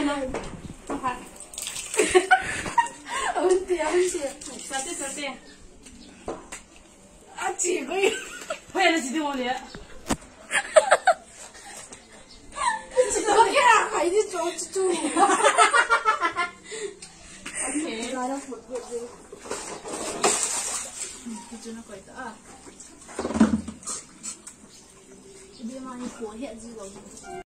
拍。小弟， 啊，几个？ 我也是几公里。 我看还得抓住。 OK。 拿点火锅。 你真的会的啊！这边嘛，你火一下这个。